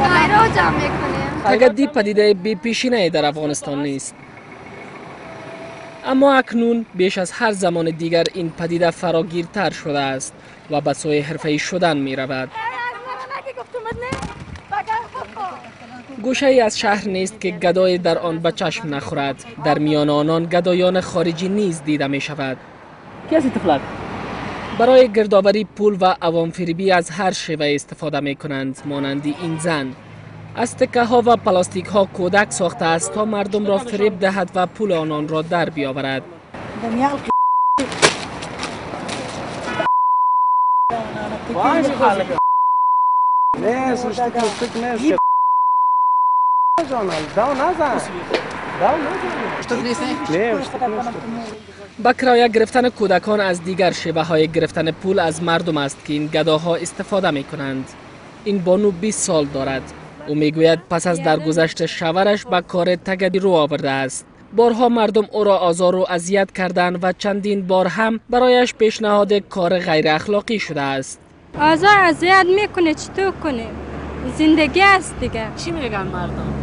غیره جمع میکنیم. تگدی پدیده بی‌پیشینه‌ای در افغانستان نیست. اما اکنون بیش از هر زمان دیگر این پدیده فراگیرتر شده است و به سوی حرفه‌ای شدن می رود. گوشه ای از شهر نیست که گدای در آن به چشم نخورد. در میان آنان گدایان خارجی نیز دیده می شود. کسی تفلک برای گردآوری پول و عوام‌فریبی از هر شیوه استفاده می کنند، مانند این زن. از تکه ها و پلاستیک ها کودک ساخته است تا مردم را فریب دهد و پول آنان را در بیاورد. با کرایه گرفتن کودکان از دیگر شیوه های گرفتن پول از مردم است که این گداها استفاده می کنند. این بانو 20 سال دارد. او میگوید پس از درگذشت شوهرش به کار تگدی رو آورده است. بارها مردم او را آزار و اذیت کردند و چندین بار هم برایش پیشنهاد کار غیر اخلاقی شده است. آزار اذیت میکنه، چطور کنه؟ زندگی است دیگه. چی میگن مردم؟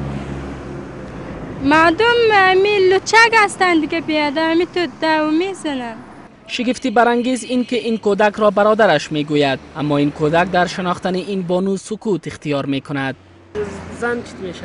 مردم امی لچک هستند دیگه، بیادر امی تو دو میزنن. شگفتی برانگیز این که این کودک را برادرش میگوید، اما این کودک در شناختن این بانو سکوت اختیار میکند. زن چی میشه؟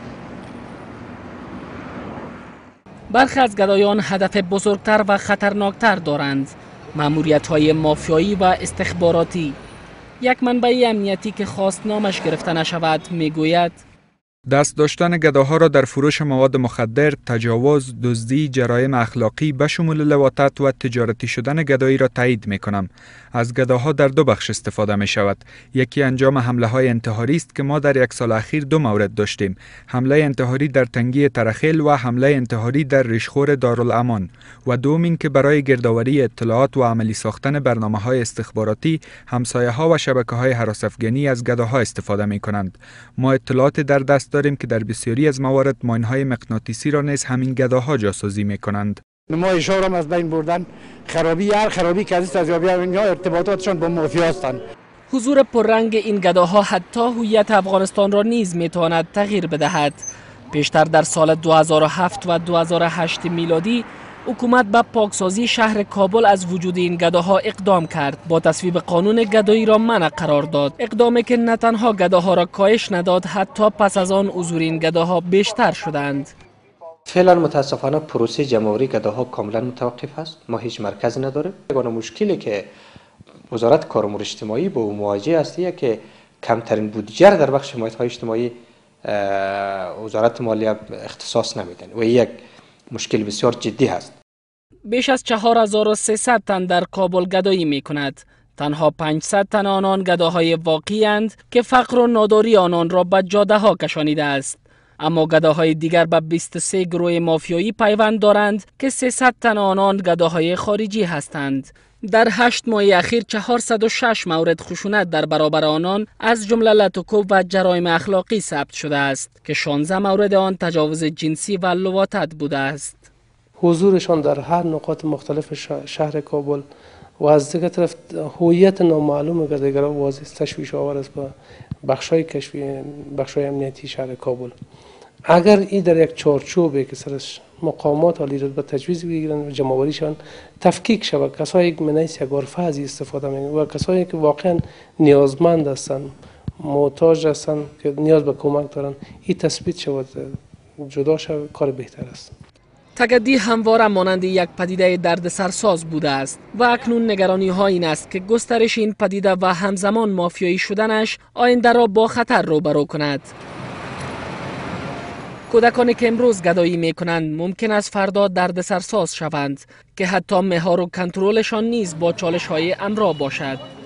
برخی از گدایان هدف بزرگتر و خطرناکتر دارند. ماموریت‌های مافیایی و استخباراتی. یک منبع امنیتی که خواست نامش گرفته نشود میگوید دست داشتن گداها را در فروش مواد مخدر، تجاوز، دزدی، جرایم اخلاقی به شمول لواطت و تجارتی شدن گدایی را تایید می کنم. از گداها در دو بخش استفاده می شود. یکی انجام حمله های انتحاری است که ما در یک سال اخیر 2 مورد داشتیم. حمله انتحاری در تنگی ترخیل و حمله انتحاری در ریشخور دارالامان. و دوم این که برای گردآوری اطلاعات و عملی ساختن برنامه های استخباراتی، همسایه ها و شبکه های هراس افغانی از گداها استفاده می کنند. ما اطلاعات در دست داریم که در بسیاری از موارد ماین‌های مغناطیسی را نیز همین گداها جاسازی می‌کنند. ما شهرم از بین بردن، هر خرابی که از تجربه اینها ارتباطاتشان با مافیا هستند. حضور پررنگ این گداها حتی هویت افغانستان را نیز می‌تواند تغییر بدهد. پیشتر در سال 2007 و 2008 میلادی حکومت به پاکسازی شهر کابل از وجود این گداها اقدام کرد. با تصویب قانون گدایی را منع قرار داد. اقدامی که نه تنها گداها را کاهش نداد، حتی پس از آن حضور این گداها بیشتر شدند. فعلا متاسفانه پروسه جمع‌آوری گداها کاملا متوقف است. ما هیچ مرکز نداریم. یگانه مشکلی که وزارت کار و امور اجتماعی با مواجه است که کمترین بودجه در بخش حمایت‌های اجتماعی وزارت مالیه اختصاص نمیدن و یک مشکل بسیار جدی است. بیش از 4300 تن در کابل گدایی می کند. تنها 500 تن آنان گداهای واقعی اند که فقر و ناداری آنان را به جاده ها کشانیده است. اما گداهای دیگر به 23 گروه مافیایی پیوند دارند که 300 تن آنان گداهای خارجی هستند. در 8 ماه اخیر 406 مورد خشونت در برابر آنان از جمله لطوکوب و جرایم اخلاقی ثبت شده است که 16 مورد آن تجاوز جنسی و لواطت بوده است. حضورشان در هر نقاط مختلف شهر کابل و از دیگر طرف هویت نامعلوم گدایگران واضح تشویش آور است به بخش‌های امنیتی شهر کابل. اگر این در یک چارچوبی که سرش مقامات عالی رتبه تجویز بگیرند و جمع‌آوریشان تفکیک شود، کسایی که منیس یک عرفه از استفاده می‌کنند و کسایی که واقعا نیازمند هستند، محتاج هستند که نیاز به کمک دارند، این تثبیت شود، جدا شود، کار بهتر است. تگدی همواره مانند یک پدیده دردسرساز بوده است و اکنون نگرانی ها این است که گسترش این پدیده و همزمان مافیایی شدنش آینده را با خطر روبرو کند. کودکانی که امروز گدایی می کنند ممکن است فردا دردسرساز شوند که حتی مهار و کنترلشان نیز با چالش های امرا باشد.